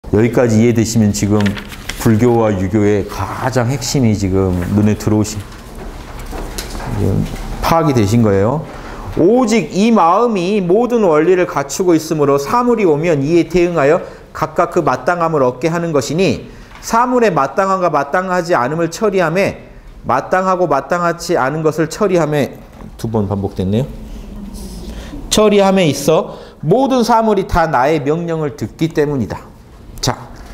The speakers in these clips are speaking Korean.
여기까지 이해되시면 지금 불교와 유교의 가장 핵심이 지금 눈에 들어오신, 파악이 되신 거예요. 오직 이 마음이 모든 원리를 갖추고 있으므로 사물이 오면 이에 대응하여 각각 그 마땅함을 얻게 하는 것이니, 사물의 마땅함과 마땅하지 않음을 처리함에, 마땅하고 마땅하지 않은 것을 처리함에, 두 번 반복됐네요. 처리함에 있어 모든 사물이 다 나의 명령을 듣기 때문이다. 자,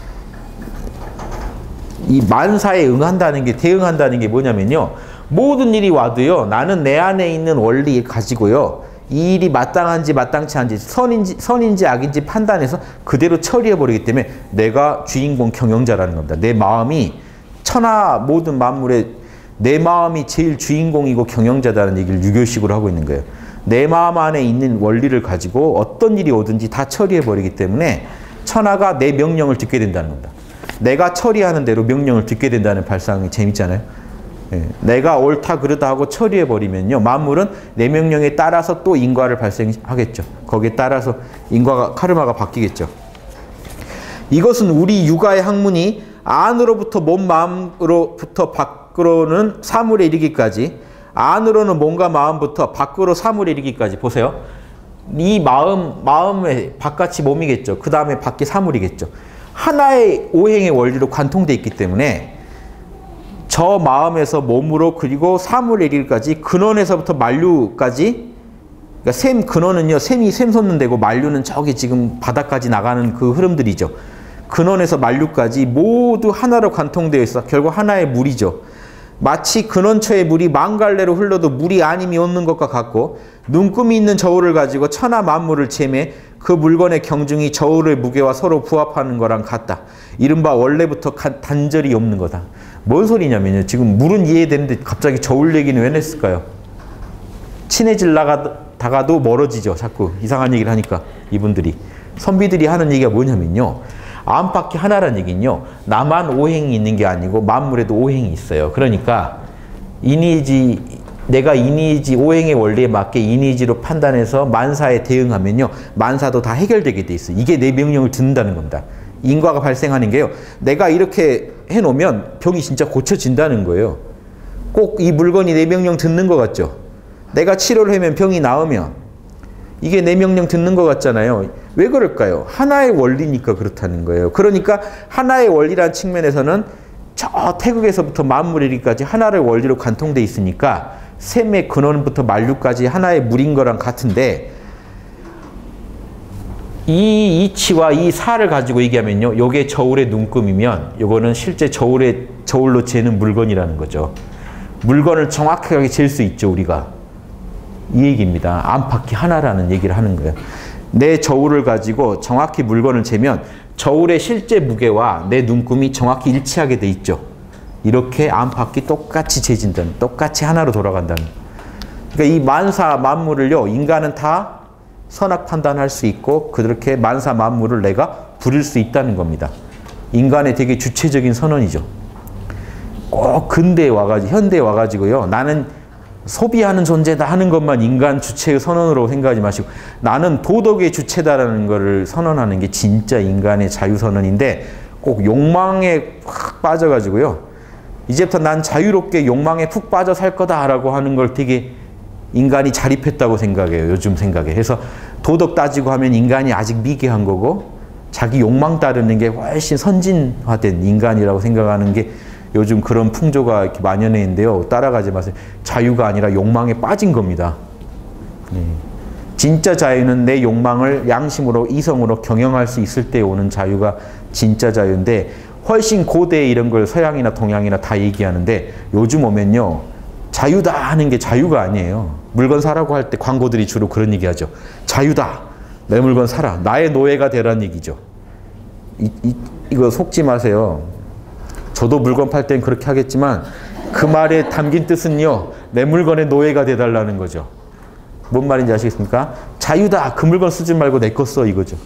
이 만사에 응한다는 게, 대응한다는 게 뭐냐면요, 모든 일이 와도요, 나는 내 안에 있는 원리 가지고요, 이 일이 마땅한지 마땅치 않은지, 선인지 악인지 판단해서 그대로 처리해버리기 때문에 내가 주인공 경영자라는 겁니다. 내 마음이, 천하 모든 만물의 내 마음이 제일 주인공이고 경영자다는 얘기를 유교식으로 하고 있는 거예요. 내 마음 안에 있는 원리를 가지고 어떤 일이 오든지 다 처리해버리기 때문에 천하가 내 명령을 듣게 된다는 겁니다. 내가 처리하는 대로 명령을 듣게 된다는 발상이 재밌잖아요. 예. 내가 옳다 그르다 하고 처리해버리면요, 만물은 내 명령에 따라서 또 인과를 발생하겠죠. 거기에 따라서 인과가, 카르마가 바뀌겠죠. 이것은 우리 육아의 학문이 안으로부터 몸 마음으로부터 밖으로는 사물에 이르기까지, 안으로는 몸과 마음부터 밖으로 사물에 이르기까지, 보세요. 이 마음의 바깥이 몸이겠죠. 그 다음에 밖이 사물이겠죠. 하나의 오행의 원리로 관통되어 있기 때문에 저 마음에서 몸으로, 그리고 사물에 이르기까지, 근원에서부터 만류까지, 그러니까 샘, 근원은요, 샘이 샘 솟는 데고, 만류는 저기 지금 바닥까지 나가는 그 흐름들이죠. 근원에서 만류까지 모두 하나로 관통되어 있어 결국 하나의 물이죠. 마치 근원처의 물이 만갈래로 흘러도 물이 아님이 없는 것과 같고, 눈금이 있는 저울을 가지고 천하 만물을 재매 그 물건의 경중이 저울의 무게와 서로 부합하는 거랑 같다. 이른바 원래부터 단절이 없는 거다. 뭔 소리냐면요, 지금 물은 이해되는데 갑자기 저울 얘기는 왜 냈을까요? 친해지려다가도 멀어지죠. 자꾸 이상한 얘기를 하니까. 이분들이, 선비들이 하는 얘기가 뭐냐면요, 안팎이 하나라는 얘기는요, 나만 오행이 있는 게 아니고 만물에도 오행이 있어요. 그러니까 내가 이니지 오행의 원리에 맞게 이니지로 판단해서 만사에 대응하면요, 만사도 다 해결되게 돼 있어요. 이게 내 명령을 듣는다는 겁니다. 인과가 발생하는 게요, 내가 이렇게 해놓으면 병이 진짜 고쳐진다는 거예요. 꼭 이 물건이 내 명령 듣는 것 같죠? 내가 치료를 하면 병이 나으면 이게 내 명령 듣는 것 같잖아요. 왜 그럴까요? 하나의 원리니까 그렇다는 거예요. 그러니까 하나의 원리라는 측면에서는 저 태극에서부터 만물이리까지 하나의 원리로 관통돼 있으니까 샘의 근원부터 만류까지 하나의 물인 거랑 같은데, 이 이치와 이 사를 가지고 얘기하면요, 요게 저울의 눈금이면 요거는 실제 저울로 재는 물건이라는 거죠. 물건을 정확하게 잴 수 있죠, 우리가. 이 얘기입니다. 안팎이 하나라는 얘기를 하는 거예요. 내 저울을 가지고 정확히 물건을 재면 저울의 실제 무게와 내 눈금이 정확히 일치하게 돼 있죠. 이렇게 안팎이 똑같이 재진다는, 똑같이 하나로 돌아간다는. 그러니까 이 만사 만물을요, 인간은 다 선악 판단할 수 있고 그렇게 만사 만물을 내가 부릴 수 있다는 겁니다. 인간의 되게 주체적인 선언이죠. 꼭 근대에 와가지고, 현대에 와가지고요, 나는 소비하는 존재다 하는 것만 인간 주체의 선언으로 생각하지 마시고, 나는 도덕의 주체다라는 것을 선언하는 게 진짜 인간의 자유선언인데, 꼭 욕망에 확 빠져가지고요, 이제부터 난 자유롭게 욕망에 푹 빠져 살 거다라고 하는 걸 되게 인간이 자립했다고 생각해요. 요즘 생각에. 그래서 도덕 따지고 하면 인간이 아직 미개한 거고, 자기 욕망 따르는 게 훨씬 선진화된 인간이라고 생각하는 게 요즘 그런 풍조가 이렇게 만연해 있는데요. 따라가지 마세요. 자유가 아니라 욕망에 빠진 겁니다. 진짜 자유는 내 욕망을 양심으로, 이성으로 경영할 수 있을 때 오는 자유가 진짜 자유인데, 훨씬 고대에 이런 걸 서양이나 동양이나 다 얘기하는데, 요즘 오면요, 자유다 하는 게 자유가 아니에요. 물건 사라고 할 때 광고들이 주로 그런 얘기 하죠. 자유다. 내 물건 사라. 나의 노예가 되라는 얘기죠. 이거 속지 마세요. 저도 물건 팔 땐 그렇게 하겠지만 그 말에 담긴 뜻은요, 내 물건의 노예가 돼달라는 거죠. 뭔 말인지 아시겠습니까? 자유다. 그 물건 쓰지 말고 내 거 써, 이거죠.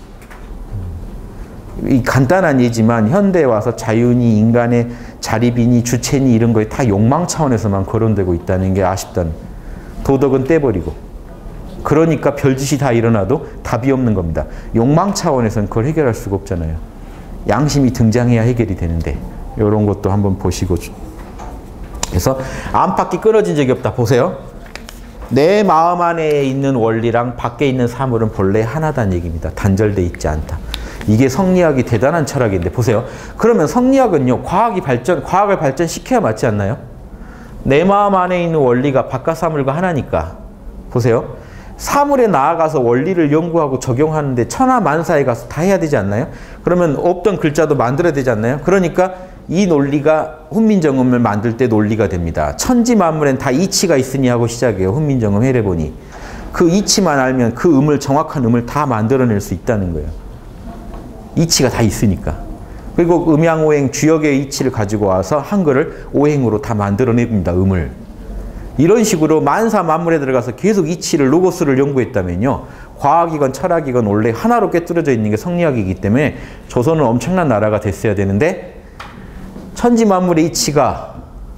이 간단한 예지만 현대에 와서 자유니 인간의 자립이니 주체니 이런 거에 다 욕망 차원에서만 거론되고 있다는 게 아쉽다는. 도덕은 떼버리고. 그러니까 별짓이 다 일어나도 답이 없는 겁니다. 욕망 차원에서는 그걸 해결할 수가 없잖아요. 양심이 등장해야 해결이 되는데 이런 것도 한번 보시고. 그래서 안팎이 끊어진 적이 없다. 보세요. 내 마음 안에 있는 원리랑 밖에 있는 사물은 본래 하나다는 얘기입니다. 단절돼 있지 않다. 이게 성리학이 대단한 철학인데 보세요. 그러면 성리학은요, 과학을 발전시켜야 맞지 않나요? 내 마음 안에 있는 원리가 바깥 사물과 하나니까. 보세요. 사물에 나아가서 원리를 연구하고 적용하는데 천하만사에 가서 다 해야 되지 않나요? 그러면 없던 글자도 만들어야 되지 않나요? 그러니까 이 논리가 훈민정음을 만들 때 논리가 됩니다. 천지만물엔 다 이치가 있으니 하고 시작해요. 훈민정음 해례보니. 그 이치만 알면 그 음을, 정확한 음을 다 만들어낼 수 있다는 거예요. 이치가 다 있으니까. 그리고 음양오행 주역의 이치를 가지고 와서 한글을 오행으로 다 만들어냅니다. 음을. 이런 식으로 만사 만물에 들어가서 계속 이치를, 로고스를 연구했다면요, 과학이건 철학이건 원래 하나로 꿰뚫어져 있는 게 성리학이기 때문에 조선은 엄청난 나라가 됐어야 되는데, 천지 만물의 이치가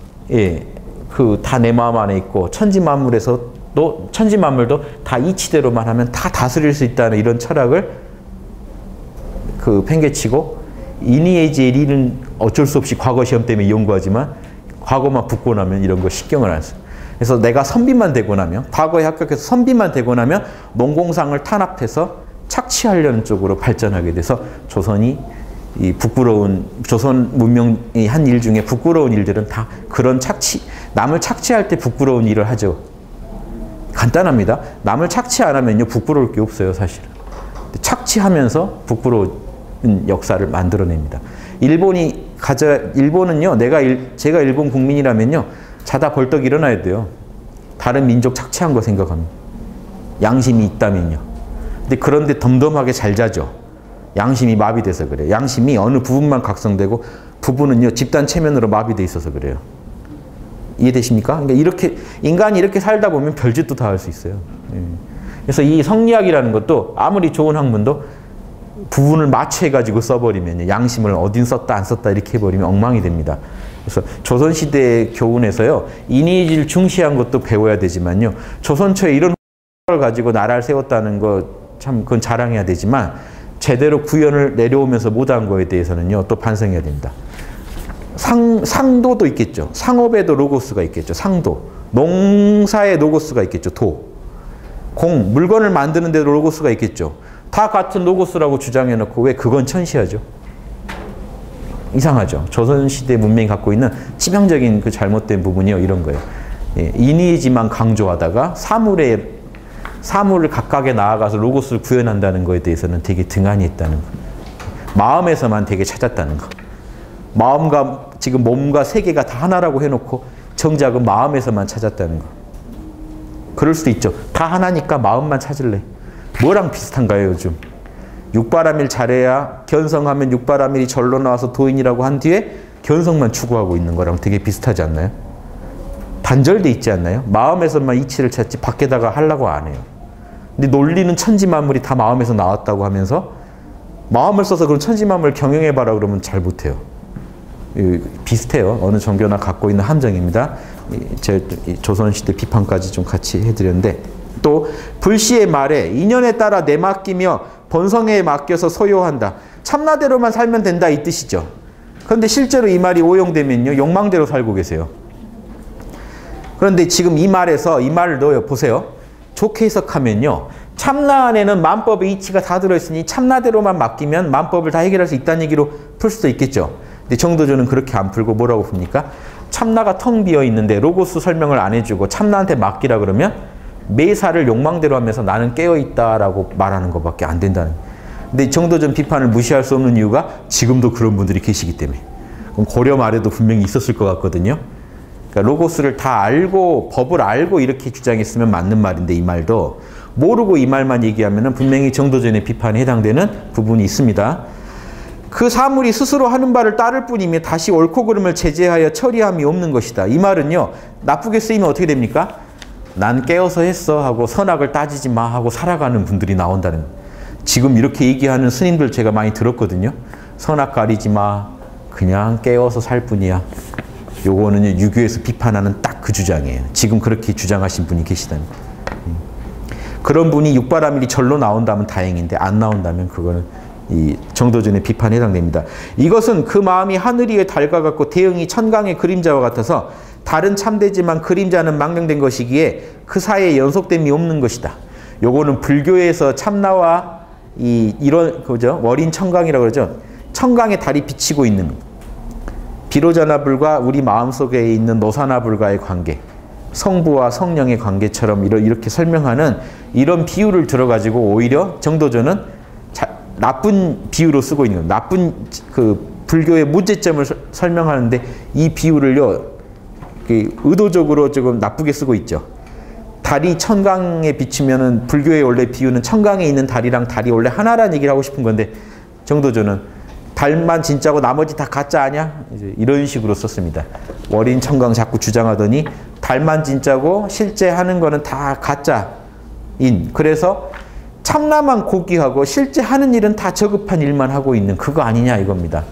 다 내 마음 안에 있고 천지 만물도 다 이치대로만 하면 다 다스릴 수 있다는 이런 철학을 팽개치고, 이니에지의 리는 어쩔 수 없이 과거 시험 때문에 연구하지만 과거만 붙고 나면 이런 거 신경을 안 써. 그래서 내가 선비만 되고 나면, 과거에 합격해서 선비만 되고 나면 농공상을 탄압해서 착취하려는 쪽으로 발전하게 돼서 조선이 이 부끄러운, 조선 문명이 한 일 중에 부끄러운 일들은 다 그런 남을 착취할 때 부끄러운 일을 하죠. 간단합니다. 남을 착취 안 하면요, 부끄러울 게 없어요, 사실은. 착취하면서 부끄러운 역사를 만들어냅니다. 일본은요, 제가 일본 국민이라면요, 자다 벌떡 일어나야 돼요. 다른 민족 착취한 거 생각합니다. 양심이 있다면요. 근데 그런데 덤덤하게 잘 자죠. 양심이 마비돼서 그래요. 양심이 어느 부분만 각성되고 부분은요, 집단 체면으로 마비돼 있어서 그래요. 이해되십니까? 그러니까 인간이 이렇게 살다 보면 별짓도 다 할 수 있어요. 그래서 이 성리학이라는 것도 아무리 좋은 학문도 부분을 마취해가지고 써버리면 양심을 어딘 썼다 안 썼다 이렇게 해버리면 엉망이 됩니다. 그래서 조선시대의 교훈에서요, 인의지를 중시한 것도 배워야 되지만요, 조선 초에 이런 걸 가지고 나라를 세웠다는 거 참 그건 자랑해야 되지만 제대로 구현을 내려오면서 못한 거에 대해서는요, 또 반성해야 됩니다. 상도도 있겠죠. 상업에도 로고스가 있겠죠. 상도. 농사에 로고스가 있겠죠. 도. 물건을 만드는 데도 로고스가 있겠죠. 다 같은 로고스라고 주장해놓고 왜 그건 천시하죠? 이상하죠. 조선시대 문명이 갖고 있는 치명적인 그 잘못된 부분이요, 이런 거예요. 인의지만 강조하다가 사물을 각각에 나아가서 로고스를 구현한다는 거에 대해서는 되게 등한히 했다는 거. 마음에서만 되게 찾았다는 거. 지금 몸과 세계가 다 하나라고 해놓고 정작은 마음에서만 찾았다는 거. 그럴 수도 있죠. 다 하나니까 마음만 찾을래. 뭐랑 비슷한가요, 요즘? 육바라밀 잘해야, 견성하면 육바라밀이 절로 나와서 도인이라고 한 뒤에 견성만 추구하고 있는 거랑 되게 비슷하지 않나요? 단절돼 있지 않나요? 마음에서만 이치를 찾지 밖에다가 하려고 안 해요. 근데 논리는 천지만물이 다 마음에서 나왔다고 하면서 마음을 써서 그런 천지만물을 경영해봐라 그러면 잘 못해요. 비슷해요. 어느 종교나 갖고 있는 함정입니다. 조선시대 비판까지 좀 같이 해드렸는데, 또 불시의 말에 인연에 따라 내맡기며 본성에 맡겨서 소요한다. 참나대로만 살면 된다, 이 뜻이죠. 그런데 실제로 이 말이 오용되면요, 욕망대로 살고 계세요. 그런데 지금 이 말을 넣어요. 보세요. 좋게 해석하면요, 참나 안에는 만법의 이치가 다 들어있으니 참나대로만 맡기면 만법을 다 해결할 수 있다는 얘기로 풀 수도 있겠죠. 근데 정도전은 그렇게 안 풀고 뭐라고 풉니까? 참나가 텅 비어 있는데 로고스 설명을 안 해주고 참나한테 맡기라 그러면 매사를 욕망대로 하면서 나는 깨어있다라고 말하는 것밖에 안 된다는 거예요. 근데 정도전 비판을 무시할 수 없는 이유가 지금도 그런 분들이 계시기 때문에. 그럼 고려 말에도 분명히 있었을 것 같거든요. 그러니까 로고스를 다 알고, 법을 알고 이렇게 주장했으면 맞는 말인데, 이 말도 모르고 이 말만 얘기하면 분명히 정도전의 비판에 해당되는 부분이 있습니다. 그 사물이 스스로 하는 바를 따를 뿐이며 다시 옳고 그름을 제재하여 처리함이 없는 것이다. 이 말은요, 나쁘게 쓰이면 어떻게 됩니까? 난 깨어서 했어 하고 선악을 따지지 마 하고 살아가는 분들이 나온다는 거예요. 지금 이렇게 얘기하는 스님들 제가 많이 들었거든요. 선악 가리지 마, 그냥 깨어서 살 뿐이야. 요거는 유교에서 비판하는 딱 그 주장이에요. 지금 그렇게 주장하신 분이 계시다는 거예요. 그런 분이 육바라밀이 절로 나온다면 다행인데 안 나온다면 그거는 이 정도전의 비판에 해당됩니다. 이것은 그 마음이 하늘 위의 달과 같고 대응이 천강의 그림자와 같아서 달은 참되지만 그림자는 망령된 것이기에 그 사이에 연속됨이 없는 것이다. 요거는 불교에서 참나와 이런 그죠? 월인 청강이라고 그러죠. 청강에 달이 비치고 있는 비로자나불과 우리 마음속에 있는 노사나불과의 관계, 성부와 성령의 관계처럼 이렇게 설명하는 이런 비유를 들어가지고 오히려 정도전은 나쁜 비유로 쓰고 있는 거예요. 나쁜 그 불교의 문제점을 설명하는데 이 비유를요 의도적으로 조금 나쁘게 쓰고 있죠. 달이 천강에 비치면은 불교의 원래 비유는 천강에 있는 달이랑 달이 원래 하나라는 얘기를 하고 싶은 건데 정도전은 달만 진짜고 나머지 다 가짜 아니야? 이제 이런 식으로 썼습니다. 월인 청강 자꾸 주장하더니 달만 진짜고 실제 하는 거는 다 가짜인. 그래서 참나만 고귀하고 실제 하는 일은 다 저급한 일만 하고 있는 그거 아니냐 이겁니다.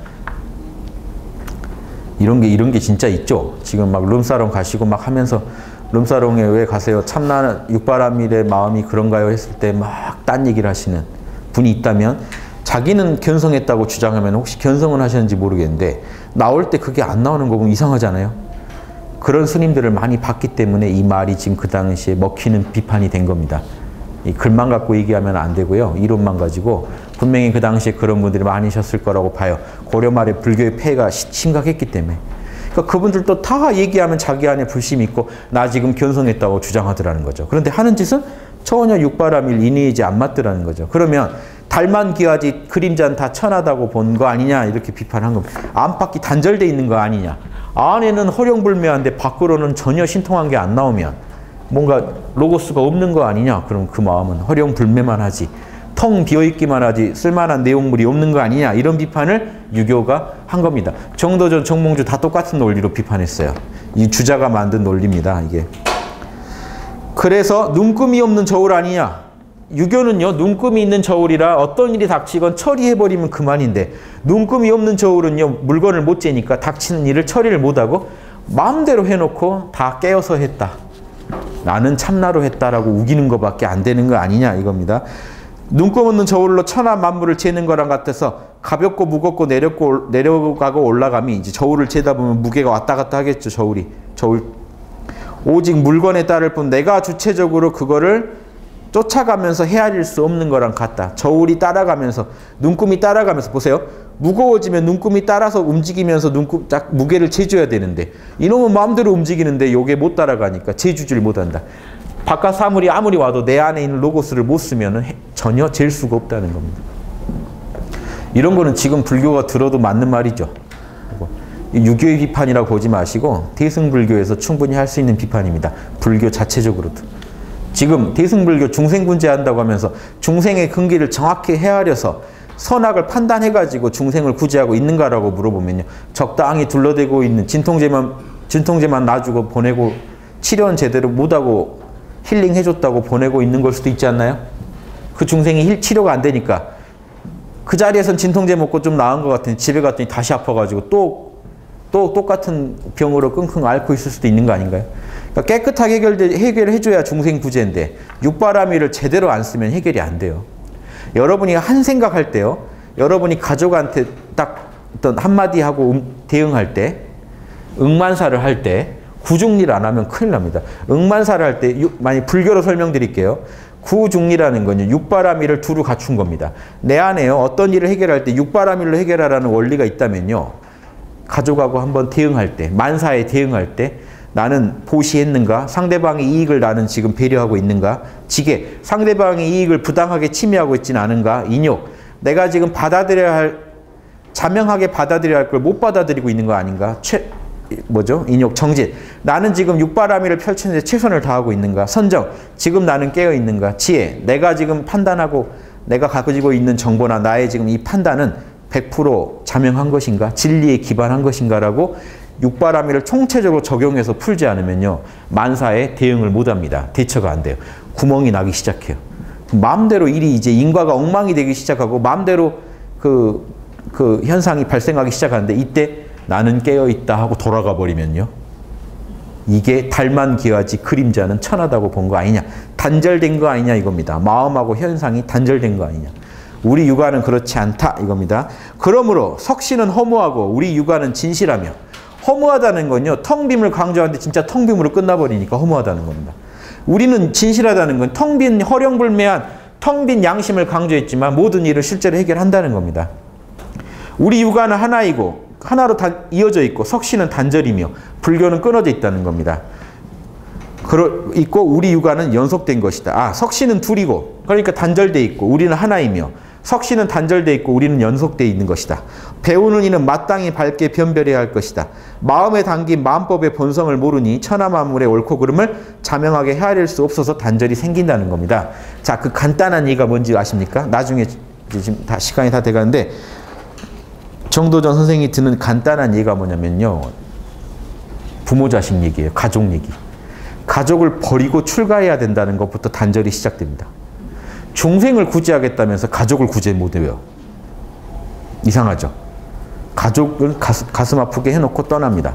이런 게 진짜 있죠. 지금 막 룸사롱 가시고 막 하면서 룸사롱에 왜 가세요? 참나 육바라밀의 마음이 그런가요? 했을 때 막 딴 얘기를 하시는 분이 있다면 자기는 견성했다고 주장하면 혹시 견성은 하셨는지 모르겠는데 나올 때 그게 안 나오는 거 보면 이상하잖아요. 그런 스님들을 많이 봤기 때문에 이 말이 지금 그 당시에 먹히는 비판이 된 겁니다. 이 글만 갖고 얘기하면 안 되고요. 이론만 가지고 분명히 그 당시에 그런 분들이 많으셨을 거라고 봐요. 고려 말에 불교의 폐해가 심각했기 때문에. 그러니까 그분들도 다 얘기하면 자기 안에 불심이 있고 나 지금 견성했다고 주장하더라는 거죠. 그런데 하는 짓은 전혀 육바라밀 이니에이지 안 맞더라는 거죠. 그러면 달만 귀하지 그림자는 다 천하다고 본 거 아니냐 이렇게 비판한 겁니다. 안팎이 단절돼 있는 거 아니냐. 안에는 허령불매한데 밖으로는 전혀 신통한 게 안 나오면 뭔가 로고스가 없는 거 아니냐. 그럼 그 마음은 허령불매만 하지 텅 비어있기만 하지 쓸만한 내용물이 없는 거 아니냐. 이런 비판을 유교가 한 겁니다. 정도전, 정몽주 다 똑같은 논리로 비판했어요. 이 주자가 만든 논리입니다. 이게. 그래서 눈금이 없는 저울 아니냐. 유교는요. 눈금이 있는 저울이라 어떤 일이 닥치건 처리해버리면 그만인데 눈금이 없는 저울은요. 물건을 못 재니까 닥치는 일을 처리를 못하고 마음대로 해놓고 다 깨어서 했다. 나는 참나로 했다라고 우기는 것밖에 안 되는 거 아니냐 이겁니다. 눈금 없는 저울로 천하 만물을 재는 거랑 같아서 가볍고 무겁고 내려가고 올라감이 이제 저울을 재다 보면 무게가 왔다 갔다 하겠죠. 저울 오직 물건에 따를 뿐 내가 주체적으로 그거를 쫓아가면서 헤아릴 수 없는 거랑 같다. 저울이 따라가면서 눈금이 따라가면서 보세요. 무거워지면 눈금이 따라서 움직이면서 무게를 재줘야 되는데 이놈은 마음대로 움직이는데 요게 못 따라가니까 재주질 못한다. 바깥 사물이 아무리 와도 내 안에 있는 로고스를 못 쓰면 전혀 잴 수가 없다는 겁니다. 이런 거는 지금 불교가 들어도 맞는 말이죠. 유교의 비판이라고 보지 마시고 대승불교에서 충분히 할 수 있는 비판입니다. 불교 자체적으로도. 지금 대승불교 중생군제 한다고 하면서 중생의 근기를 정확히 헤아려서 선악을 판단해가지고 중생을 구제하고 있는가라고 물어보면요. 적당히 둘러대고 있는 진통제만 놔주고 보내고 치료는 제대로 못하고 힐링해줬다고 보내고 있는 걸 수도 있지 않나요? 그 중생이 치료가 안 되니까 그 자리에선 진통제 먹고 좀 나은 것 같으니 집에 갔더니 다시 아파가지고 또 똑같은 병으로 끙끙 앓고 있을 수도 있는 거 아닌가요? 그러니까 깨끗하게 해결해줘야 중생 구제인데 육바라밀을 제대로 안 쓰면 해결이 안 돼요. 여러분이 한 생각할 때요. 여러분이 가족한테 딱 어떤 한마디 하고 대응할 때 응만사를 할 때 구중리를 안 하면 큰일 납니다. 응만사를 할 때 만약 불교로 설명드릴게요. 구중리라는 건요. 육바라밀을 두루 갖춘 겁니다. 내 안에요. 어떤 일을 해결할 때 육바라밀로 해결하라는 원리가 있다면요. 가족하고 한번 대응할 때 만사에 대응할 때 나는 보시했는가? 상대방의 이익을 나는 지금 배려하고 있는가? 지게 상대방의 이익을 부당하게 침해하고 있지는 않은가? 인욕 내가 지금 받아들여야 할 자명하게 받아들여야 할 걸 못 받아들이고 있는 거 아닌가? 인욕 정질 나는 지금 육바라밀을 펼치는데 최선을 다하고 있는가? 선정 지금 나는 깨어 있는가? 지혜 내가 지금 판단하고 내가 가지고 있는 정보나 나의 지금 이 판단은 100% 자명한 것인가? 진리에 기반한 것인가라고 육바라밀을 총체적으로 적용해서 풀지 않으면요. 만사에 대응을 못합니다. 대처가 안 돼요. 구멍이 나기 시작해요. 마음대로 일이 이제 인과가 엉망이 되기 시작하고 마음대로 그 현상이 발생하기 시작하는데 이때 나는 깨어있다 하고 돌아가 버리면요. 이게 달만 귀하지 그림자는 천하다고 본 거 아니냐. 단절된 거 아니냐 이겁니다. 마음하고 현상이 단절된 거 아니냐. 우리 육아는 그렇지 않다 이겁니다. 그러므로 석신은 허무하고 우리 육아는 진실하며. 허무하다는 건요, 텅빔을 강조하는데 진짜 텅빔으로 끝나버리니까 허무하다는 겁니다. 우리는 진실하다는 건 텅 빈 허령불매한 텅 빈 양심을 강조했지만 모든 일을 실제로 해결한다는 겁니다. 우리 육아는 하나이고 하나로 다 이어져 있고 석신은 단절이며 불교는 끊어져 있다는 겁니다. 있고 우리 육아는 연속된 것이다. 석신은 둘이고 그러니까 단절돼 있고 우리는 하나이며 석신은 단절돼 있고 우리는 연속돼 있는 것이다. 배우는 이는 마땅히 밝게 변별해야 할 것이다. 마음에 담긴 마음법의 본성을 모르니 천하만물의 옳고 그름을 자명하게 헤아릴 수 없어서 단절이 생긴다는 겁니다. 자, 그 간단한 얘기가 뭔지 아십니까? 나중에 지금 다 시간이 다 돼가는데 정도전 선생이 드는 간단한 얘기가 뭐냐면요, 부모 자식 얘기예요. 가족 얘기. 가족을 버리고 출가해야 된다는 것부터 단절이 시작됩니다. 중생을 구제하겠다면서 가족을 구제 못해요. 이상하죠? 가족을 가슴 아프게 해놓고 떠납니다.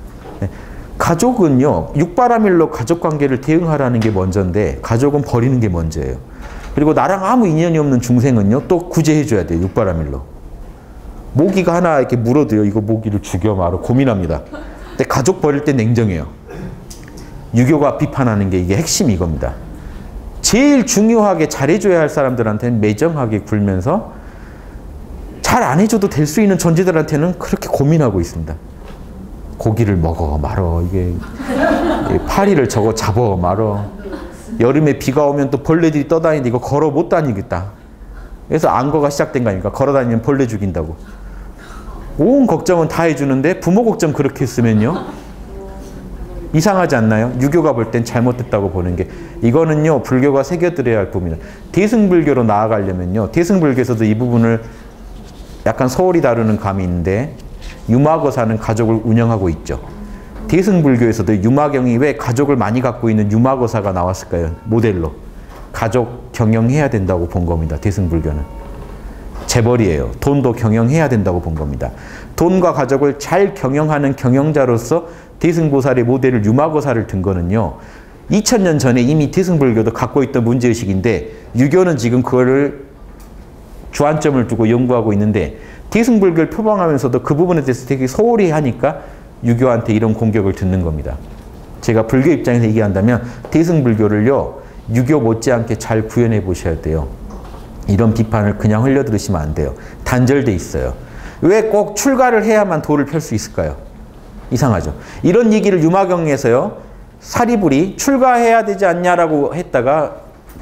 가족은요, 육바라밀로 가족관계를 대응하라는 게 먼저인데 가족은 버리는 게 먼저예요. 그리고 나랑 아무 인연이 없는 중생은요, 또 구제해줘야 돼요. 육바라밀로. 모기가 하나 이렇게 물어도요, 이거 모기를 죽여 말어 고민합니다. 근데 가족 버릴 때 냉정해요. 유교가 비판하는 게 이게 핵심이 이겁니다. 제일 중요하게 잘해줘야 할 사람들한테는 매정하게 굴면서 잘 안 해줘도 될 수 있는 존재들한테는 그렇게 고민하고 있습니다. 고기를 먹어 말어, 이게 파리를 저거 잡어 말어, 여름에 비가 오면 또 벌레들이 떠다니는데 이거 걸어 못 다니겠다. 그래서 안거가 시작된 거 아닙니까? 걸어 다니면 벌레 죽인다고. 온 걱정은 다 해주는데 부모 걱정 그렇게 했으면요, 이상하지 않나요? 유교가 볼 땐 잘못됐다고 보는 게, 이거는요 불교가 새겨들어야 할 부분입니다. 대승불교로 나아가려면요, 대승불교에서도 이 부분을 약간 소홀히 다루는 감이 있는데, 유마거사는 가족을 운영하고 있죠. 대승불교에서도 유마경이 왜 가족을 많이 갖고 있는 유마거사가 나왔을까요? 모델로. 가족 경영해야 된다고 본 겁니다. 대승불교는. 재벌이에요. 돈도 경영해야 된다고 본 겁니다. 돈과 가족을 잘 경영하는 경영자로서 대승보살의 모델을 유마거사를 든 거는요, 2000년 전에 이미 대승불교도 갖고 있던 문제의식인데 유교는 지금 그거를 주안점을 두고 연구하고 있는데, 대승불교를 표방하면서도 그 부분에 대해서 되게 소홀히 하니까 유교한테 이런 공격을 듣는 겁니다. 제가 불교 입장에서 얘기한다면 대승불교를요, 유교 못지않게 잘 구현해 보셔야 돼요. 이런 비판을 그냥 흘려들으시면 안 돼요. 단절돼 있어요. 왜 꼭 출가를 해야만 도를 펼 수 있을까요? 이상하죠. 이런 얘기를 유마경에서요, 사리불이 출가해야 되지 않냐라고 했다가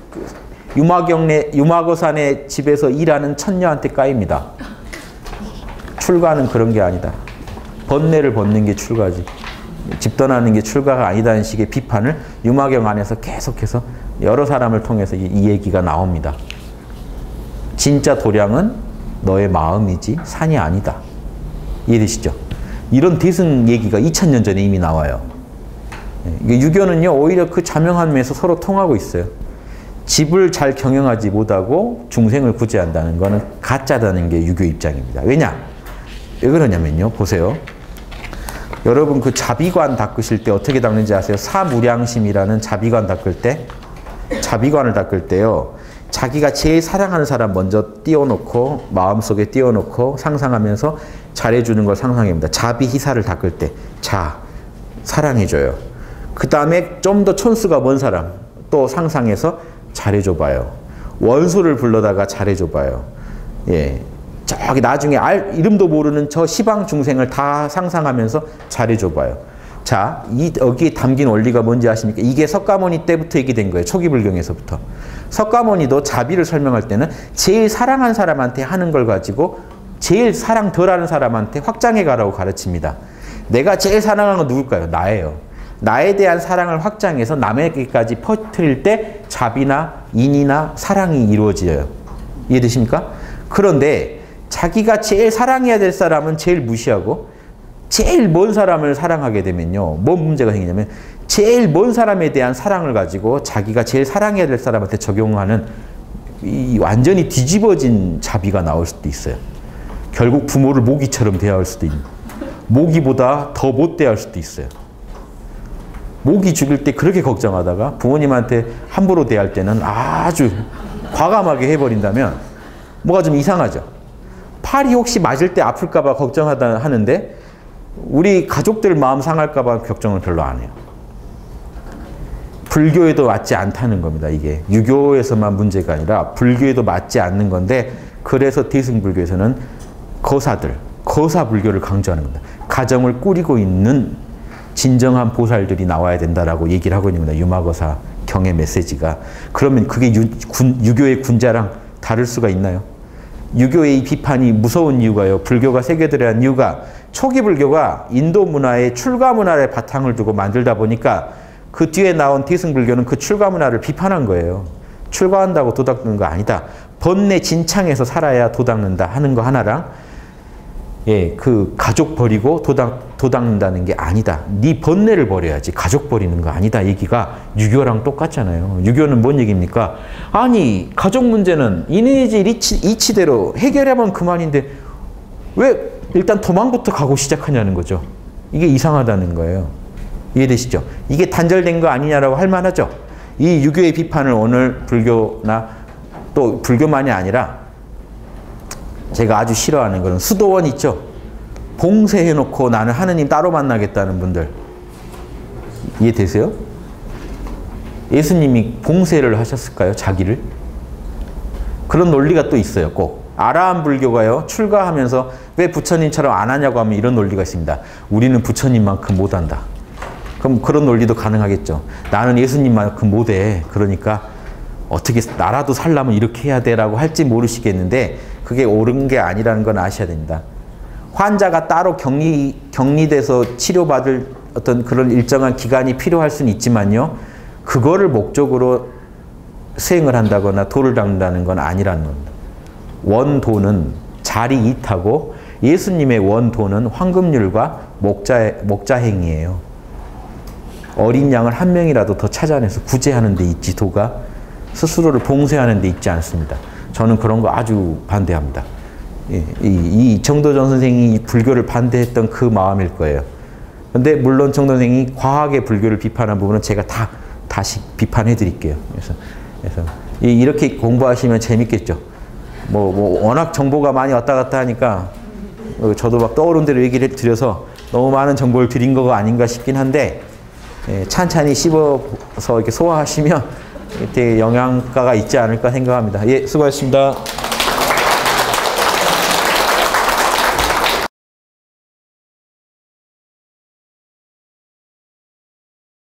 유마거산의 집에서 일하는 천녀한테 까입니다. 출가는 그런 게 아니다. 번뇌를 벗는 게 출가지. 집 떠나는 게 출가가 아니다는 식의 비판을 유마경 안에서 계속해서 여러 사람을 통해서 이 얘기가 나옵니다. 진짜 도량은 너의 마음이지 산이 아니다. 이해되시죠? 이런 대승 얘기가 2000년 전에 이미 나와요. 유교는요, 오히려 그 자명한 면에서 서로 통하고 있어요. 집을 잘 경영하지 못하고 중생을 구제한다는 거는 가짜다는 게 유교 입장입니다. 왜냐? 왜 그러냐면요, 보세요. 여러분 그 자비관 닦으실 때 어떻게 닦는지 아세요? 사무량심이라는 자비관 닦을 때, 자비관을 닦을 때요, 자기가 제일 사랑하는 사람 먼저 띄워놓고 마음속에 띄워놓고 상상하면서 잘해주는 걸 상상합니다. 자비희사를 닦을 때, 자, 사랑해줘요. 그 다음에 좀 더 촌수가 먼 사람 또 상상해서 잘해줘봐요. 원수를 불러다가 잘해줘봐요. 예, 저기 나중에 이름도 모르는 저 시방 중생을 다 상상하면서 잘해줘봐요. 자, 여기에 담긴 원리가 뭔지 아십니까? 이게 석가모니 때부터 얘기된 거예요. 초기 불경에서부터. 석가모니도 자비를 설명할 때는 제일 사랑한 사람한테 하는 걸 가지고 제일 사랑 덜하는 사람한테 확장해 가라고 가르칩니다. 내가 제일 사랑하는 건 누굴까요? 나예요. 나에 대한 사랑을 확장해서 남에게까지 퍼뜨릴 때 자비나 인이나 사랑이 이루어져요. 이해되십니까? 그런데 자기가 제일 사랑해야 될 사람은 제일 무시하고 제일 먼 사람을 사랑하게 되면요, 뭔 문제가 생기냐면 제일 먼 사람에 대한 사랑을 가지고 자기가 제일 사랑해야 될 사람한테 적용하는 이 완전히 뒤집어진 자비가 나올 수도 있어요. 결국 부모를 모기처럼 대할 수도 있는, 모기보다 더 못 대할 수도 있어요. 모기 죽일 때 그렇게 걱정하다가 부모님한테 함부로 대할 때는 아주 과감하게 해버린다면 뭐가 좀 이상하죠. 팔이 혹시 맞을 때 아플까 봐 걱정하다 하는데 우리 가족들 마음 상할까 봐 걱정을 별로 안 해요. 불교에도 맞지 않다는 겁니다. 이게 유교에서만 문제가 아니라 불교에도 맞지 않는 건데 그래서 대승불교에서는 거사 불교를 강조하는 겁니다. 가정을 꾸리고 있는 진정한 보살들이 나와야 된다라고 얘기를 하고 있는 겁니다. 유마거사 경의 메시지가. 그러면 그게 유교의 군자랑 다를 수가 있나요? 유교의 이 비판이 무서운 이유가요. 불교가 세계들어간 이유가 초기 불교가 인도 문화의 출가 문화의 바탕을 두고 만들다 보니까 그 뒤에 나온 대승불교는 그 출가 문화를 비판한 거예요. 출가한다고 도닦는 거 아니다. 번뇌 진창에서 살아야 도닦는다 하는 거 하나랑 예, 그 가족 버리고 도닦는다는 게 아니다. 네 번뇌를 버려야지 가족 버리는 거 아니다. 얘기가 유교랑 똑같잖아요. 유교는 뭔 얘기입니까? 아니 가족 문제는 이니지 이치대로 해결하면 그만인데 왜 일단 도망부터 가고 시작하냐는 거죠. 이게 이상하다는 거예요. 이해되시죠? 이게 단절된 거 아니냐라고 할 만하죠. 이 유교의 비판을 오늘 불교나 또 불교만이 아니라 제가 아주 싫어하는 거는 수도원 있죠. 봉쇄해놓고 나는 하느님 따로 만나겠다는 분들 이해되세요? 예수님이 봉쇄를 하셨을까요? 자기를? 그런 논리가 또 있어요. 꼭 아라한 불교가요 출가하면서 왜 부처님처럼 안 하냐고 하면 이런 논리가 있습니다. 우리는 부처님만큼 못한다. 그럼 그런 논리도 가능하겠죠. 나는 예수님만큼 못해. 그러니까 어떻게 나라도 살려면 이렇게 해야 돼라고 할지 모르시겠는데 그게 옳은 게 아니라는 건 아셔야 됩니다. 환자가 따로 격리돼서 치료받을 어떤 그런 일정한 기간이 필요할 수는 있지만요. 그거를 목적으로 수행을 한다거나 도를 닦는다는 건 아니라는 겁니다. 원도는 자리 이타고 예수님의 원도는 황금률과 목자행이에요. 어린 양을 한 명이라도 더 찾아내서 구제하는 데 있지 도가 스스로를 봉쇄하는 데 있지 않습니다. 저는 그런 거 아주 반대합니다. 이 정도전 선생이 불교를 반대했던 그 마음일 거예요. 근데 물론 정도 선생이 과하게 불교를 비판한 부분은 제가 다시 비판해 드릴게요. 그래서 이렇게 공부하시면 재밌겠죠. 뭐 워낙 정보가 많이 왔다 갔다 하니까 저도 막 떠오른 대로 얘기를 드려서 너무 많은 정보를 드린 거가 아닌가 싶긴 한데 찬찬히 씹어서 이렇게 소화하시면 되게 영양가가 있지 않을까 생각합니다. 예, 수고하셨습니다.